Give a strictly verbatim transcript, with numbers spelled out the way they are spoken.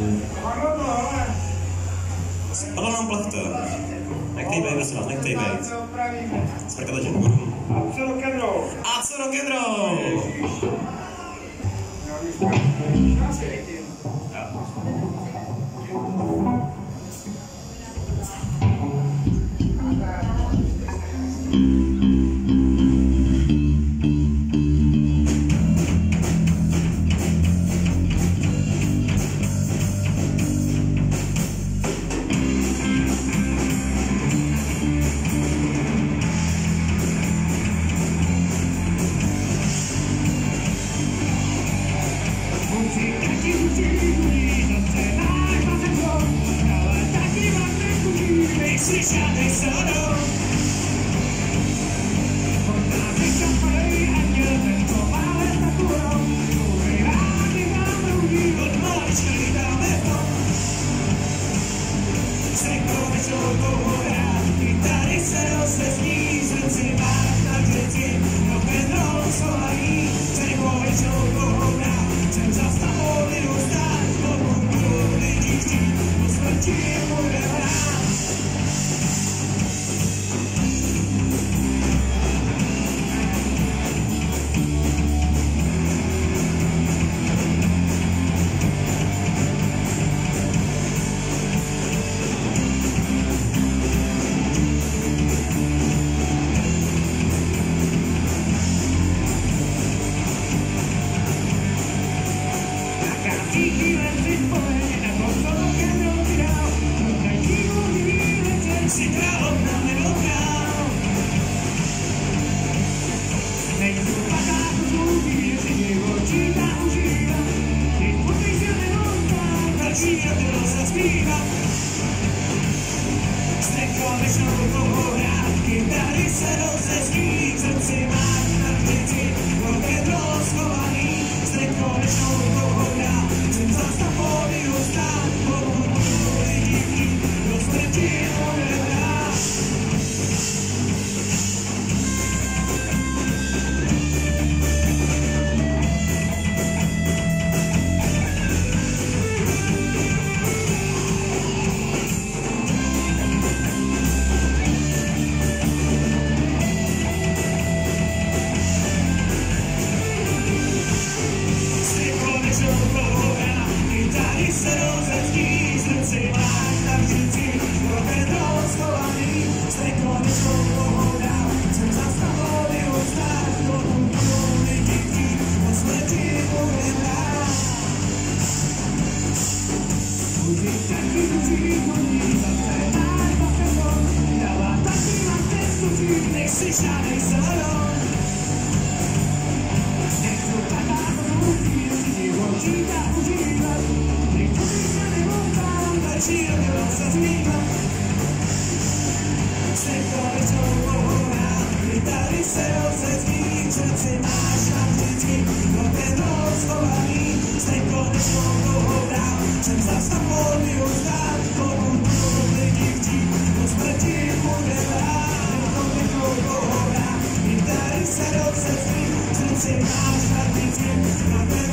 Balónom plachta. Nechtej bejt, prosím vás, nechtej bejt. Sprkata, že nebudu. A co rock'n'roll? A co rock'n'roll? Slyšánej sadou. Potážej šampej a dělej to máme takovou. Koukej rádi máme udí, od malička lítáme v tom. Střekovičou pohoda, kytary se rozezní, srdci máš na děti, rock'n'roll schovaný. Střekovičou pohoda, jsem za stavou vyrůstát, pokud budou lidi chtít, po smrti bude hrát. Si královna nedokrál. Nejsou padáku zlůvý, si živočí ta užívá. Když potej se nemontá, další radilo se zpívá. Střekovičnou pohoda, kytary se rozezní, v srdci máš na děti, rock'n'roll schovaný. Střekovičnou pohoda, jsem za stavou vyrůstát, pokud budou lidi chtít, do smrti bude hrát. Kytary se rozezní, srdci máš na vždycky, rock'n'roll schovaný. Střekovičnou pohoda, jsem za stavou vyrůstát, pokud budou lidi chtít, po smrti bude hrát. Budí taky duší, budí zase náš basketball, dává taky máte služí, nech si žádnej salon. Nechcou padáko zlůvý, si živočí ta užívá. Další radilo se zpívá. Střekovičnou pohoda, kytary se rozezní, v srdci máš na vždycky, rock'n'roll schovaný. Střekovičnou pohoda, jsem za stavou vyrůstát, pokud budou lidi chtít, po smrti bude hrát. Střekovičnou pohoda, kytary se rozezní, v srdci máš na vždycky, rock'n'roll